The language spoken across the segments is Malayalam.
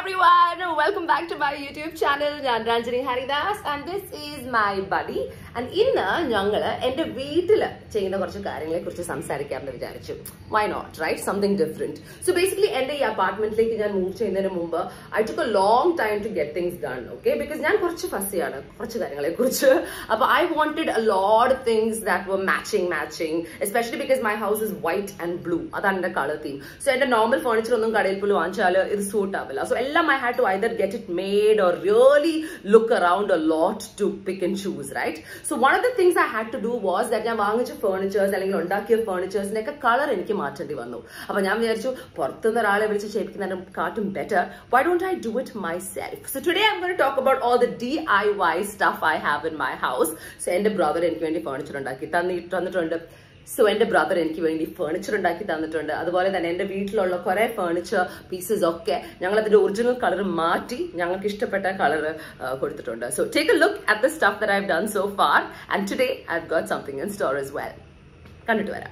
everyone, welcome back to my YouTube channel. ഞാൻ Ranjani Haridas and this is my buddy. And ഇന്ന് ഞങ്ങൾ എൻ്റെ വീട്ടിൽ ചെയ്യുന്ന കുറച്ച് കാര്യങ്ങളെ കുറിച്ച് സംസാരിക്കാമെന്ന് വിചാരിച്ചു. Why not, right? Something different. So basically എൻ്റെ ഈ അപ്പാർട്ട്മെന്റിലേക്ക് ഞാൻ മൂവ് ചെയ്യുന്നതിന് മുമ്പ് I took a long time to get things done, okay? Because ഞാൻ കുറച്ച് ഫസിയാണ് കുറച്ച് കാര്യങ്ങളെ കുറിച്ച്. അപ്പോൾ I wanted a lot of things that were matching, especially because my house is white and blue. അതാണ് എൻ്റെ കളർ തീം. So എൻ്റെ നോർമൽ ഫർണിച്ചർ ഒന്നും കടയിൽ പോലും വാങ്ങിച്ചാൽ ഇത് സൂട്ട് ആവില്ല. So എല്ലാം I had to either get it made or really look around a lot to pick and choose, right? So one of the things I had to do was that ഞാൻ വാങ്ങിച്ച ഫർണിച്ചേഴ്സ് അല്ലെങ്കിൽ ഉണ്ടാക്കിയ ഫർണിച്ചേഴ്സിനൊക്കെ കളർ എനിക്ക് മാറ്റേണ്ടി വന്നു. അപ്പൊ ഞാൻ വിചാരിച്ചു പുറത്തുനിന്ന് ഒരാളെ വിളിച്ച് ചെയ്യിപ്പിക്കുന്നതിനെക്കാട്ടും better, why don't I do it myself? So today I'm going to talk about all the DIY stuff I have in my house. So എൻ്റെ ബ്രദർ എനിക്ക് വേണ്ടി ഫർണിച്ചർ ഉണ്ടാക്കി തന്നിട്ടുണ്ട്. സോ എൻ്റെ ബ്രദർ എനിക്ക് വേണ്ടി ഫർണിച്ചർ ഉണ്ടാക്കി തന്നിട്ടുണ്ട്. അതുപോലെ തന്നെ എൻ്റെ വീട്ടിലുള്ള കുറെ ഫർണിച്ചർ പീസസ് ഒക്കെ ഞങ്ങൾ അതിന്റെ ഒറിജിനൽ കളർ മാറ്റി ഞങ്ങൾക്ക് ഇഷ്ടപ്പെട്ട കളർ കൊടുത്തിട്ടുണ്ട്. So take a look at the stuff that I have done so far and today I have got something in store as well. കണ്ടിട്ട് വരാം.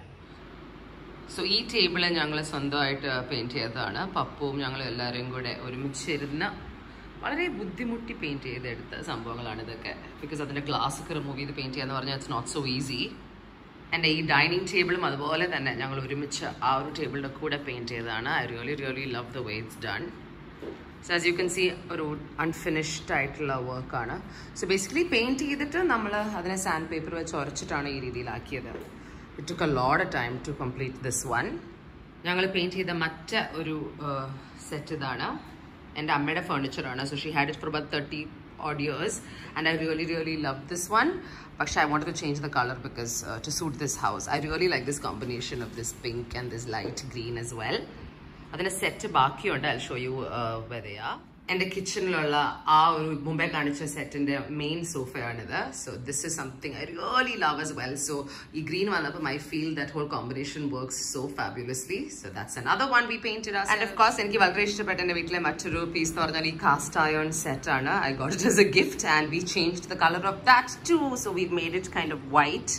സോ ഈ ടേബിള് ഞങ്ങൾ സ്വന്തമായിട്ട് പെയിന്റ് ചെയ്തതാണ്. പപ്പുവും ഞങ്ങളും എല്ലാവരും കൂടെ ഒരുമിച്ചിരുന്ന് വളരെ ബുദ്ധിമുട്ടി പെയിന്റ് ചെയ്തെടുത്ത സംഭവങ്ങളാണ് ഇതൊക്കെ. ബിക്കോസ് അതിന്റെ ഗ്ലാസ് ഒക്കെ റിമൂവ് ചെയ്ത് പെയിന്റ് ചെയ്യാന്ന് പറഞ്ഞാൽ ഇറ്റ്സ് നോട്ട് സോ ഈസി. എൻ്റെ ഈ ഡൈനിങ് ടേബിളും അതുപോലെ തന്നെ ഞങ്ങൾ ഒരുമിച്ച് ആ ഒരു ടേബിളിൻ്റെ കൂടെ പെയിൻറ്റ് ചെയ്തതാണ്. I really love the way it's done. So as you can see ഒരു അൺഫിനിഷ്ഡ് ആയിട്ടുള്ള വർക്കാണ്. സോ ബേസിക്കലി പെയിൻറ്റ് ചെയ്തിട്ട് നമ്മൾ അതിനെ സാൻഡ് പേപ്പർ വെച്ച് ഉരച്ചിട്ടാണ് ഈ രീതിയിലാക്കിയത്. It took a lot of time to complete this one. ഞങ്ങൾ പെയിൻറ്റ് ചെയ്ത മറ്റേ ഒരു സെറ്റ് ഇതാണ്. എൻ്റെ അമ്മയുടെ ഫർണിച്ചറാണ്. So she had it for about 30 odd years and I really loved this one, but I wanted to change the color because to suit this house. I really like this combination of this pink and this light green as well. adine set baakiyundu. I'll show you where they are. എൻ്റെ കിച്ചണിലുള്ള ആ ഒരു മുമ്പേ കാണിച്ച സെറ്റിന്റെ മെയിൻ സോഫയാണിത്. So this is something I really love as well. So ഈ ഗ്രീൻ വന്നപ്പോൾ I feel that whole combination works so fabulously. So that's another one we painted us. And of course എനിക്ക് വളരെ ഇഷ്ടപ്പെട്ട എൻ്റെ വീട്ടിലെ മറ്റൊരു പീസ് എന്ന് പറഞ്ഞാൽ ഈ കാസ്റ്റ് അയൺ സെറ്റ് ആണ്. I got it as a gift and we changed the color of that too. So we've made it kind of white.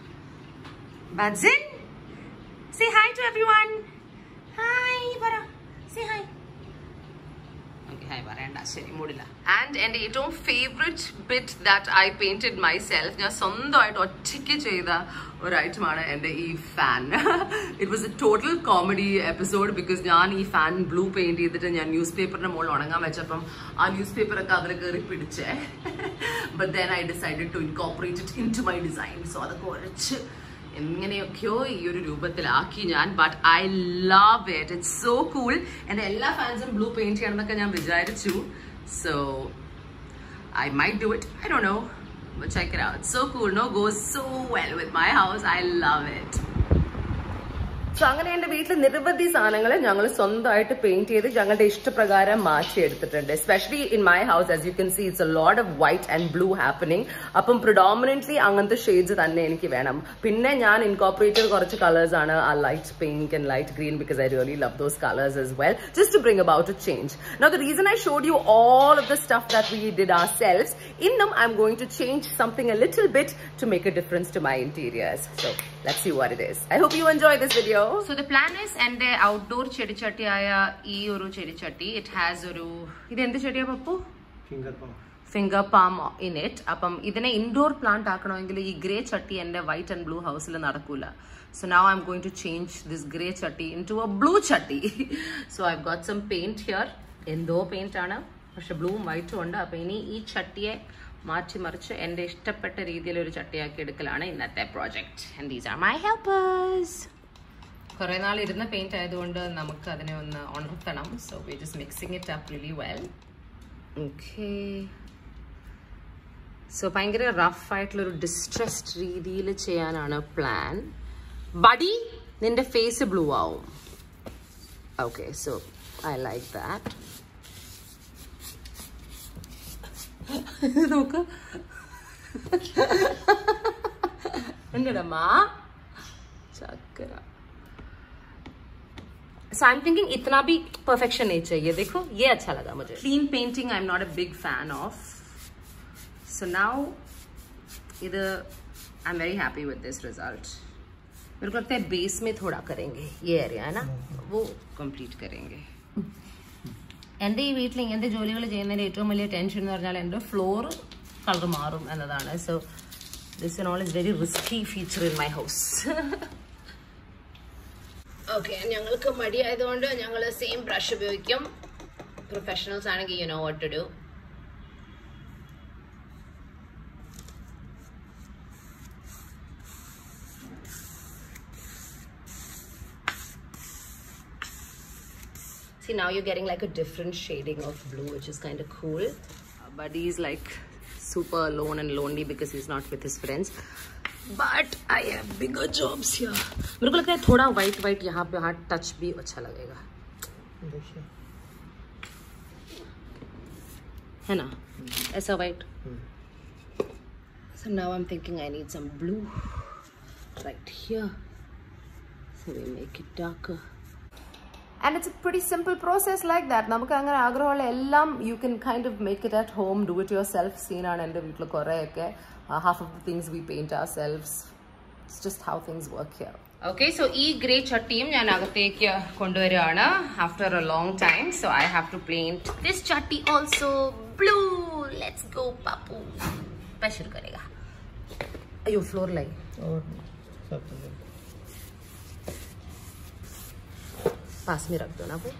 Badzin, say hi to everyone. Hi, Bara. Say hi. And എൻ്റെ ഏറ്റവും favourite bit that I painted myself, ഞാൻ സ്വന്തമായിട്ട് ഒറ്റയ്ക്ക് ചെയ്ത ഒരു ഐറ്റമാണ് എൻ്റെ ഈ fan. It was a total comedy episode because ഞാൻ ഈ ഫാൻ ബ്ലൂ പെയിന്റ് ചെയ്തിട്ട് ഞാൻ ന്യൂസ് പേപ്പറിന്റെ മുകളിൽ ഉണങ്ങാൻ വെച്ചപ്പം ആ ന്യൂസ് പേപ്പറൊക്കെ അതിൽ കയറി പിടിച്ചേ. But then I decided to incorporate it in to my design. So അതൊക്കെ ഉരച്ച് എങ്ങനെയൊക്കെയോ ഈ ഒരു രൂപത്തിലാക്കി ഞാൻ. But I love it, it's so cool. എൻ്റെ എല്ലാ ഫാൻസും ബ്ലൂ പെയിന്റ് ചെയ്യണമെന്നൊക്കെ ഞാൻ വിചാരിച്ചു. So I might do it, I don't know, but check it out. It's so cool. No, goes so well with my house. I love it. So അങ്ങനെ എൻ്റെ വീട്ടിൽ നിരവധി സാധനങ്ങൾ ഞങ്ങൾ സ്വന്തമായിട്ട് പെയിന്റ് ചെയ്ത് ഞങ്ങളുടെ ഇഷ്ടപ്രകാരം മാറ്റിയെടുത്തിട്ടുണ്ട്. Especially in my house as you can see it's a lot of white and blue happening. അപ്പം പ്രിഡോമിനന്റ്ലി അങ്ങനത്തെ ഷെയ്ഡ്സ് തന്നെ എനിക്ക് വേണം. പിന്നെ ഞാൻ ഇൻകോപ്പറേറ്റ് ചെയ്ത കുറച്ച് കളേഴ്സ് ആണ് ആ light pink and light green because I really love those colours as well, just to bring about a change. Now the reason I showed you all of the stuff that we did ourselves, in them I'm going to change something a little bit to make a difference to my interiors. So let's see what it is. I hope you enjoy this video. So the plan is എൻ്റെ ഔട്ട്ഡോർ ചെടിച്ചട്ടിയായ ഈ ഒരു ചെടിച്ചട്ടി, ഇറ്റ് ഹാസ് ഒരു, ഇത് എന്ത് ചെടിയാ Pappu? Finger palm in it. അപ്പം ഇതിനെ ഇൻഡോർ പ്ലാന്റ് ആക്കണമെങ്കിൽ ഈ ഗ്രേ ചട്ടി എൻ്റെ വൈറ്റ് ആൻഡ് ബ്ലൂ ഹൗസിൽ നടക്കൂല. So now I'm going to change this grey chatti into a blue chatti. So I've got some paint here. എന്തോ പെയിന്റ് ആണ്, പക്ഷെ ബ്ലൂവും വൈറ്റും ഉണ്ട്. അപ്പൊ ഇനി ഈ ചട്ടിയെ മാറ്റി മറിച്ച് എൻ്റെ ഇഷ്ടപ്പെട്ട രീതിയിൽ ഒരു ചട്ടിയാക്കി എടുക്കലാണ് ഇന്നത്തെ project. And these are my helpers. കുറെ നാൾ ഇരുന്ന പെയിന്റ് ആയതുകൊണ്ട് നമുക്ക് അതിനെ ഒന്ന് ഉണർത്തണം. So we just mixing it up really well. Okay. So ഭയങ്കര റഫ് ആയിട്ടുള്ളൊരു ഡിസ്ട്രെസ്ഡ് രീതിയിൽ ചെയ്യാനാണ് പ്ലാൻ. ബഡി, നിന്റെ ഫേസ് ബ്ലൂ ആവും. Okay, so I like that. നോക്ക് ഉണ്ടമ്മ ചക്കര. So I'm thinking इतना भी perfection नहीं चाहिए. देखो ये अच्छा लगा मुझे. Clean painting I'm not a big fan of. So now इधर I'm very happy with this result. मेरे को लगता है बेस में थोड़ा करेंगे, ये एरिया है ना वो कंप्लीट करेंगे. എൻ്റെ ഈ വീട്ടിൽ ഇങ്ങനത്തെ ജോലികൾ ചെയ്യുന്നതിൻ്റെ ഏറ്റവും വലിയ ടെൻഷൻ എന്ന് പറഞ്ഞാൽ എൻ്റെ ഫ്ലോർ കളർ മാറും എന്നതാണ്. So this and all is very risky feature in my house. Okay, ഞങ്ങൾക്ക് മടിയായതുകൊണ്ട് ഞങ്ങൾ സെയിം ബ്രഷ് ഉപയോഗിക്കും. പ്രൊഫഷണൽസ് ആണെങ്കിൽ you know what to do. See, now you're getting like a different shading of blue, which is kind of cool. Buddy is like super alone and lonely because he's not with his friends. But I have bigger jobs here. मेरे को लगता है थोड़ा white white यहाँ पे हाथ touch भी अच्छा लगेगा, है ना? ऐसा white. So now I'm thinking I need some blue right here. So we make it darker. And it's a pretty simple process like that. നമുക്ക് അങ്ങനെ ആഗ്രഹമുള്ള എല്ലാം you can kind of make it at home, do it yourself. സീനാണ് എൻ്റെ വീട്ടിൽ കുറേയൊക്കെ. Half of the things we paint ourselves. It's just how things work here. Okay, so ഈ ഗ്രേ ചട്ടിയും ഞാൻ അകത്തേക്ക് കൊണ്ടുവരികയാണ് after a long time. So I have to paint this chatti also blue. Let's go, papu. Special करेगा. अयो फ्लोर लाई. और सब पास में रख दो ना वो.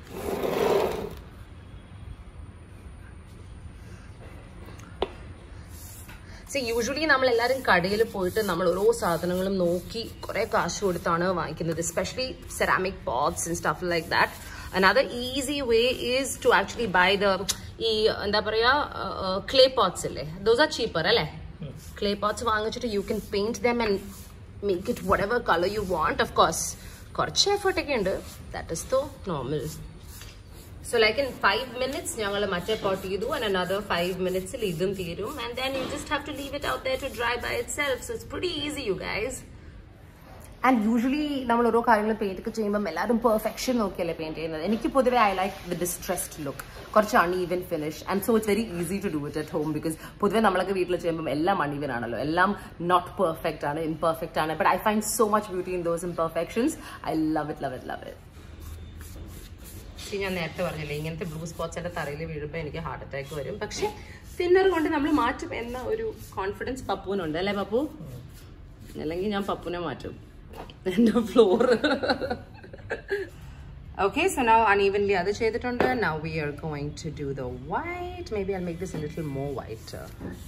സോ യൂഷ്വലി നമ്മളെല്ലാവരും കടയിൽ പോയിട്ട് നമ്മൾ ഓരോ സാധനങ്ങളും നോക്കി കുറേ കാശ് കൊടുത്താണ് വാങ്ങിക്കുന്നത്, especially ceramic pots and stuff like that. Another easy way is to actually buy the ഈ എന്താ പറയാ ക്ലേ പോട്ട്സ് ഇല്ലേ, ദോസ് ആർ ചീപ്പർ അല്ലേ. ക്ലേ പോട്ട്സ് വാങ്ങിച്ചിട്ട് you can paint them and make it whatever colour you want. Of course കുറച്ച് എഫേർട്ടൊക്കെ ഉണ്ട്, that is though normal. So like in 5 minutes ഞങ്ങൾ മറ്റേ പോട്ട് ചെയ്തു, and another 5 minutes ഇതും തീരും, and then you just have to leave it out there to dry by itself. So it's pretty easy, you guys. And usually നമ്മൾ ഓരോ കാര്യങ്ങൾ പെയിന്റ് ഒക്കെ ചെയ്യുമ്പോൾ എല്ലാവരും പെർഫെക്ഷൻ നോക്കിയല്ലേ പെയിന്റ് ചെയ്യുന്നത്. എനിക്ക് പൊതുവേ I like with distressed look, കുറച്ച് uneven finish, and so it's very easy to do it at home. Because പൊതുവേ നമ്മളൊക്കെ വീട്ടിൽ ചെയ്യുമ്പോൾ എല്ലാം അൺഈവൻ ആണല്ലോ, എല്ലാം നോട്ട് പെർഫെക്റ്റ് ആണ്, ഇംപെർഫെക്റ്റ് ആണ്. But I find so much beauty in those imperfections. I love it, love it, love it. ഞാൻ നേരത്തെ പറഞ്ഞില്ലേ, ഇങ്ങനത്തെ ബ്ലൂ സ്പോട്ട്സ് എൻ്റെ തറയിൽ വീഴുമ്പോൾ എനിക്ക് ഹാർട്ട് അറ്റാക്ക് വരും. പക്ഷെ തിന്നർ കൊണ്ട് നമ്മൾ മാറ്റും എന്ന ഒരു കോൺഫിഡൻസ് പപ്പുവിനുണ്ട്, അല്ലേ പപ്പു? അല്ലെങ്കിൽ ഞാൻ പപ്പുനെ മാറ്റും എൻ്റെ floor. Okay, so now unevenly അത് ചെയ്തിട്ടുണ്ട്. Now we are going to do the white. Maybe I'll make this a little more whiter.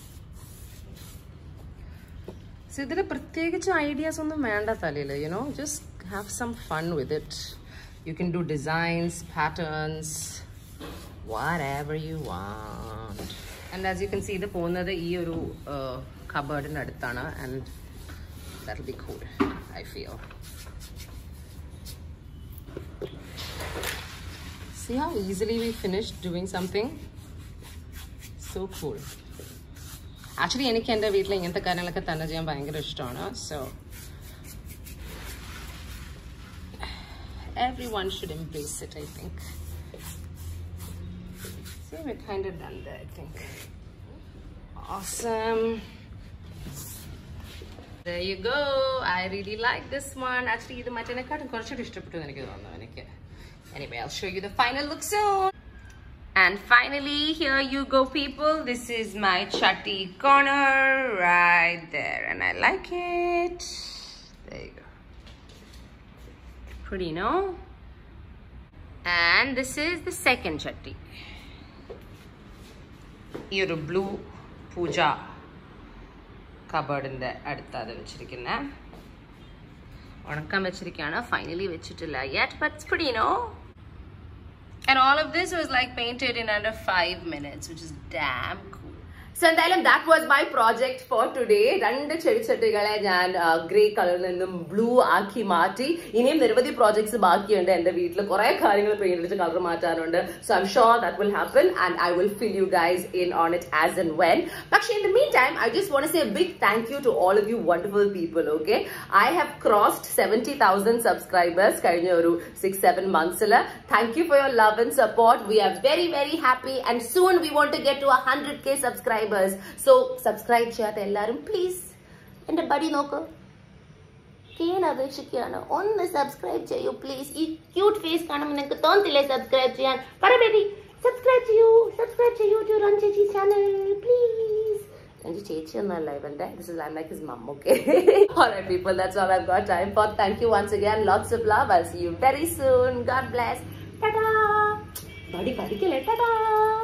So ഇതിൽ പ്രത്യേകിച്ച് ഐഡിയാസ് ഒന്നും വേണ്ട തലയിൽ, you know, just have some fun with it. You can do designs, patterns, whatever you want. And as you can see, the പോകുന്നത് ഈ ഒരു കബേർഡിൻ്റെ അടുത്താണ്, and that'll be cool, I feel. See how easily we finished doing something? So cool. Actually, എനിക്ക് എൻ്റെ വീട്ടിൽ ഇങ്ങനത്തെ കാര്യങ്ങളൊക്കെ തന്നെ ചെയ്യാൻ ഭയങ്കര ഇഷ്ടമാണ്. So everyone should embrace it, I think. See, we're kind of done there, I think. Awesome. There you go. I really like this one. Actually, ഇത് മറ്റേനെക്കാട്ടും കുറച്ചുകൂടി ഇഷ്ടപ്പെട്ടു എന്ന് എനിക്ക് തോന്നുന്നു എനിക്ക്. Anyway, I'll show you the final look soon. And finally, here you go, people. This is my chatti corner right there, and I like it. There you go. Pretty, no? And this is the second chatti. Your blue puja cupboard in the adutha vechirikkuna. Onakkam vechirikkana, finally vechittilla yet, but it's pretty, no? And all of this was like painted in under 5 minutes, which is damn cool. So എന്തായാലും that was my project for today. രണ്ട് ചെടിച്ചട്ടികളെ ഞാൻ ഗ്രേ കളറിൽ നിന്നും ബ്ലൂ ആക്കി മാറ്റി. ഇനിയും നിരവധി പ്രോജക്ട്സ് ബാക്കിയുണ്ട് എൻ്റെ വീട്ടിൽ. കുറെ കാര്യങ്ങൾ പെയിന്റ് അടിച്ച് കളർ മാറ്റാനുണ്ട്. So I'm sure that will happen and I will fill you guys in on it as and when. പക്ഷേ in the meantime, I just want to say a big thank you to all of you wonderful people, okay? I have crossed 70,000 subscribers കഴിഞ്ഞ ഒരു 6-7 months. Thank you for your love and support. We are very, very happy and soon we want to get to 100k subscribers. So subscribe ചെയ്യാത്ത എല്ലാവരും please എൻ്റെ ബഡി നോക്ക്. കെയ്യാൻ അപേക്ഷിക്കുകയാണ്. ഒന്ന് സബ്സ്ക്രൈബ് ചെയ്യൂ പ്ലീസ്. ഈ ക്യൂട്ട് ഫേസ് കാണുമ്പോൾ നിങ്ങൾക്ക് തോന്നത്തില്ലേ സബ്സ്ക്രൈബ് ചെയ്യാൻ? പറ ബേബി, സബ്സ്ക്രൈബ് ചെയ്യൂ ടു റൺ ചേച്ചി ചാനൽ പ്ലീസ്. രഞ്ജു ചേച്ചി ഒന്നല്ല ഇവന്റെ, this is I'm like his mom, okay? Alright people, that's all I've got time for. Thank you once again, lots of love. I'll see you very soon. God bless. Ta-da. Body padikale, ta-da.